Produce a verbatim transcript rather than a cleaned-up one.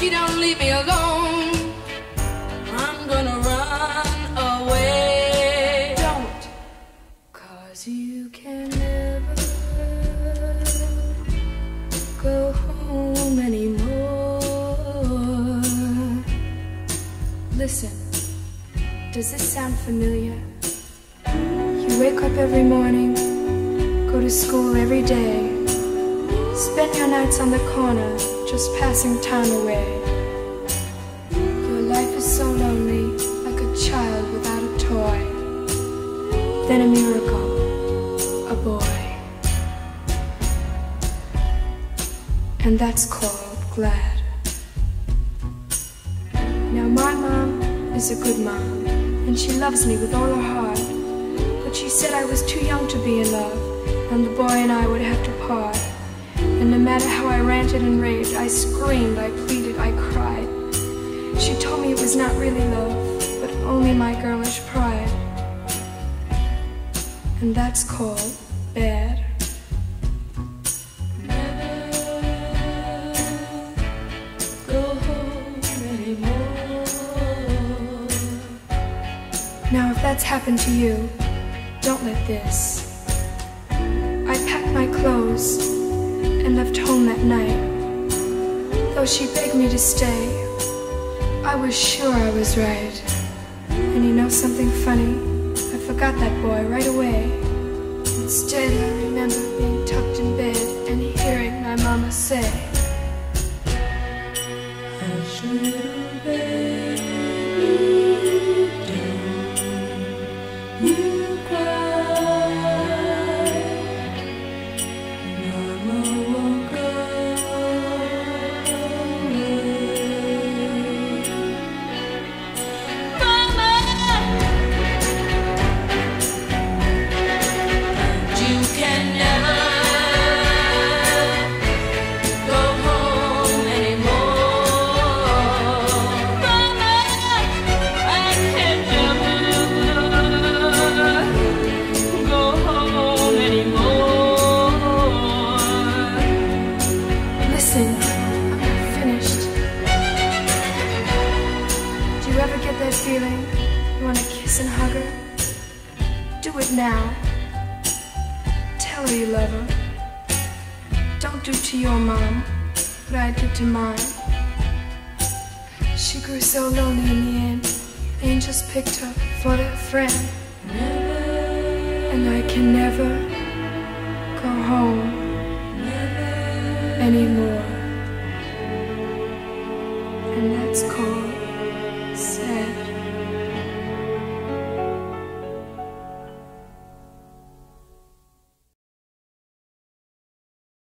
she don't leave me alone, I'm gonna run away. Don't, 'cause you can never go home anymore. Listen, does this sound familiar? You wake up every morning, go to school every day, spend your nights on the corner, just passing time away. Your life is so lonely, like a child without a toy. Then a miracle, a boy. And that's called glad. Now my mom is a good mom, and she loves me with all her heart. But she said I was too young to be in love, and the boy and I would have to part. And no matter how I ranted and raved, I screamed, I pleaded, I cried. She told me it was not really love, but only my girlish pride. And that's called bad. Never go home anymore. Now if that's happened to you, don't let this. I packed my clothes and left home that night. Though she begged me to stay, I was sure I was right. And you know something funny? I forgot that boy right away. Instead, I remember being tucked in bed and hearing my mama say, "Hush, little baby, don't you cry. Mama won't go away." Mama, you can never go home anymore. Mama, I can never go home anymore. Listen, I'm not finished. Do you ever get that feeling you want to kiss and hug her? Do it now. Tell her you love her. Don't do to your mom what I did to mine. She grew so lonely in the end, angels picked her for their friend. And I can never go home anymore. And that's called